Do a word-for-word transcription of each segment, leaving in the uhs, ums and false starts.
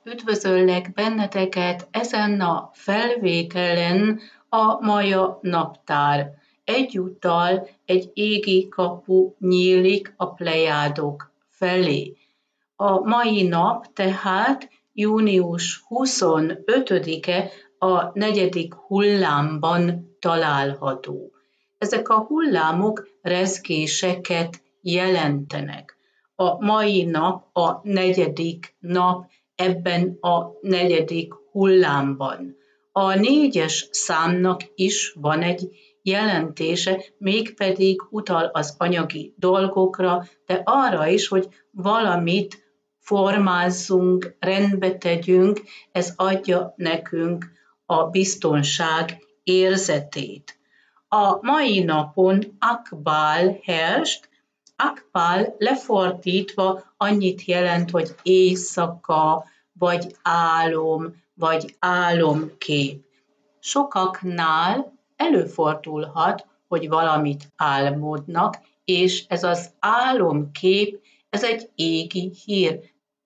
Üdvözöllek benneteket ezen a felvételen a Maja naptár. Egyúttal egy égi kapu nyílik a Plejádok felé. A mai nap tehát június huszonötödike a negyedik hullámban található. Ezek a hullámok rezgéseket jelentenek. A mai nap a negyedik nap ebben a negyedik hullámban. A négyes számnak is van egy jelentése, mégpedig utal az anyagi dolgokra, de arra is, hogy valamit formázzunk, rendbe tegyünk, ez adja nekünk a biztonság érzetét. A mai napon Akbál herst. Akbál lefordítva annyit jelent, hogy éjszaka, vagy álom, vagy álomkép. Sokaknál előfordulhat, hogy valamit álmodnak, és ez az álomkép, ez egy égi hír,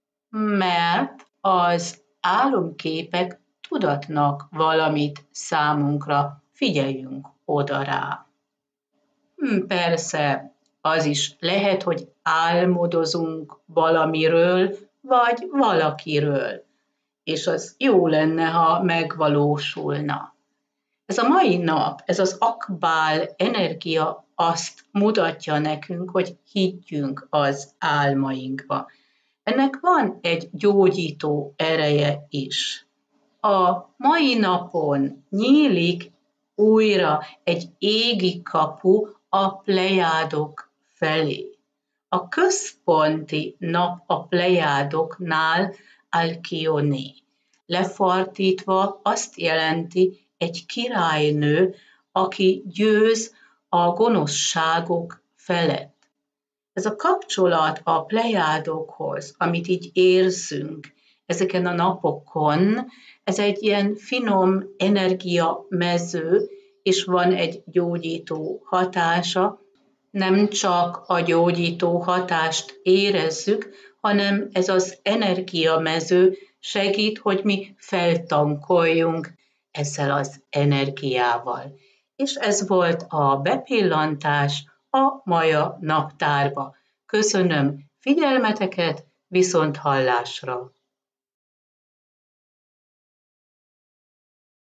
mert az álomképek tudatnak valamit számunkra, figyeljünk oda rá. Hm, persze, az is lehet, hogy álmodozunk valamiről, vagy valakiről, és az jó lenne, ha megvalósulna. Ez a mai nap, ez az Akbál energia azt mutatja nekünk, hogy higgyünk az álmainkba. Ennek van egy gyógyító ereje is. A mai napon nyílik újra egy égi kapu a Plejádok felé. A központi nap a Plejádoknál Alkioné. Lefordítva azt jelenti egy királynő, aki győz a gonoszságok felett. Ez a kapcsolat a Plejádokhoz, amit így érzünk ezeken a napokon, ez egy ilyen finom energiamező, és van egy gyógyító hatása. Nem csak a gyógyító hatást érezzük, hanem ez az energiamező segít, hogy mi feltankoljunk ezzel az energiával. És ez volt a bepillantás a Maja naptárba. Köszönöm figyelmeteket, viszonthallásra!